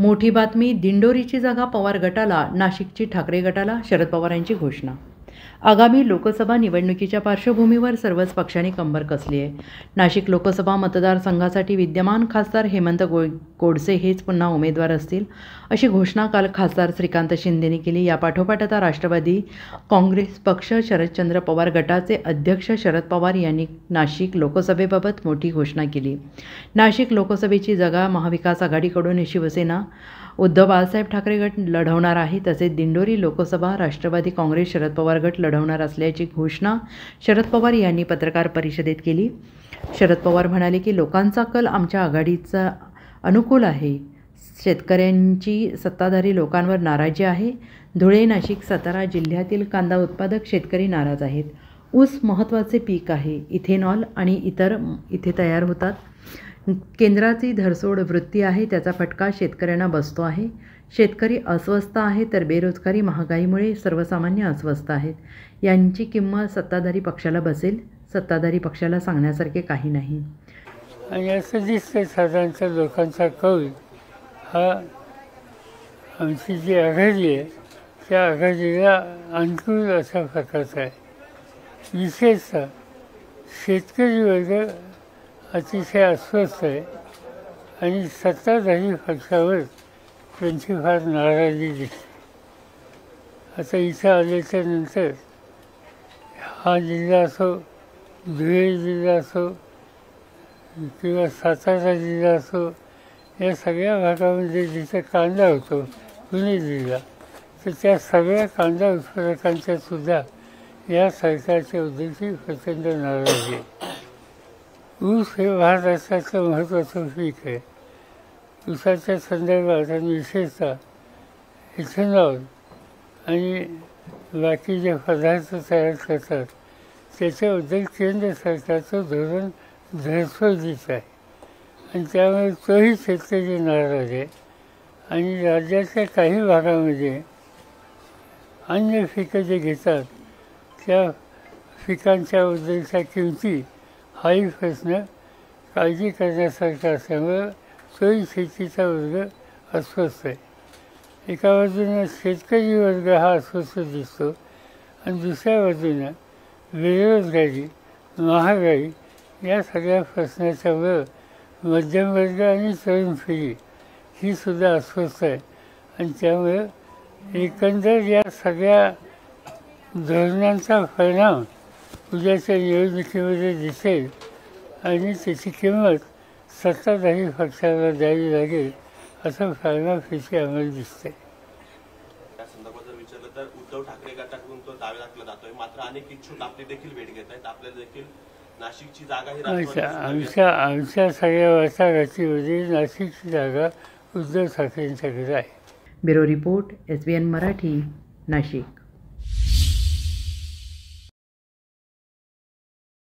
मोठी बातमी, दिंडोरीची जागा पवार गटाला, नाशिकची ठाकरे गटाला. शरद पवारांची घोषणा. आगामी लोकसभा निवडणुकीच्या पार्श्वभूमीवर सर्वच पक्षांनी कंबर कसली आहे. नाशिक लोकसभा मतदारसंघासाठी विद्यमान खासदार हेमंत गोडसे हेच पुन्हा उमेदवार असतील, अशी घोषणा काल खासदार श्रीकांत शिंदेंनी केली. या पाठोपाठ आता राष्ट्रवादी काँग्रेस पक्ष, शरदचंद्र पवार गटाचे अध्यक्ष शरद पवार यांनी नाशिक लोकसभेबाबत मोठी घोषणा केली. नाशिक लोकसभेची जागा महाविकास आघाडीकडून शिवसेना, उद्धव बाळासाहेब ठाकरे गट लढवणार आहे. तसेच दिंडोरी लोकसभा राष्ट्रवादी काँग्रेस, शरद पवार गट लढवणार असल्याची घोषणा शरद पवार यांनी पत्रकार परिषदेत केली. शरद पवार म्हणाले की लोकांचा कल आमच्या आघाडीचा अनुकूल आहे. शेतकऱ्यांची सत्ताधारी लोकांवर नाराजी आहे. धुळे, नाशिक, सातारा जिल्ह्यातील कांदा उत्पादक शेतकरी नाराज आहेत. ऊस महत्त्वाचे पीक आहे. इथेनॉल आणि इतर इथे तयार होतात. केंद्राची धरसोड वृत्ती आहे, त्याचा फटका शेतकऱ्यांना बसतो आहे. शेतकरी अस्वस्थ आहे, तर बेरोजगारी, महागाईमुळे सर्वसामान्य अस्वस्थ आहेत. यांची किंमत सत्ताधारी पक्षाला बसेल. सत्ताधारी पक्षाला सांगण्यासारखे काही नाही. आणि असं दिसतं साधारणतः लोकांचा कौल हा आमची जी आघाडी आहे त्या आघाडीला अनुकूल अशा प्रकारचा आहे. विशेषतः शेतकरी वर्ग अतिशय अस्वस्थ आहे आणि सत्ताधारी पक्षावर त्यांची फार नाराजी दिसते. आता इथं आल्याच्या नंतर हा जिल्हा असो, धुळे जिल्हा असो किंवा सातारा जिल्हा असो, या सगळ्या भागामध्ये जिथे कांदा होतो पुणे जिल्हा, तर त्या सगळ्या कांदा उत्पादकांच्या सुद्धा या सरकारच्या उद्देशी प्रचंड नाराजी आहे. ऊस हे महाराष्ट्राचं महत्त्वाचं पीक आहे. ऊसाच्या संदर्भात आणि विशेषतः इथेनॉल आणि बाकी जे पदार्थ तयार करतात त्याच्याबद्दल केंद्र सरकारचं धोरण धरसोडीचं आहे आणि त्यामुळे तोही शेतकरी नाराज आहे. आणि राज्याच्या काही भागामध्ये अन्य पिकं जे घेतात त्या पिकांच्याबद्दलच्या किमती हाही प्रश्न काळजी करण्यासारखा असल्यामुळं तोही शेतीचा वर्ग अस्वस्थ आहे. एका बाजूनं शेतकरी वर्ग हा अस्वस्थ दिसतो आणि दुसऱ्या बाजूनं बेरोजगारी, महागाई या सगळ्या प्रश्नाच्यामुळं मध्यमवर्ग आणि तरुण पिढी ही सुद्धा अस्वस्थ आहे. आणि त्यामुळं एकंदर या सगळ्या धोरणांचा परिणाम उद्याच्या निवडणुकीमध्ये दिसेल आणि त्याची किंमत सत्ताधारी पक्षाला द्यावी लागेल असं फायनाफिशी आम्हाला दिसतंय. त्या संदर्भात जर विचारलं तर उद्धव ठाकरे गटाकडून तो दावा टाकला जातोय, मात्र अनेक इच्छुक आपले देखील भेट घेत आहेत. आपल्याला देखील नाशिकची जागा ही आमच्या सगळ्या वाटाघाटीमध्ये नाशिकची जागा उद्धव ठाकरेंच्याकडे आहे. Bureau report, SBN Marathi, Nashik.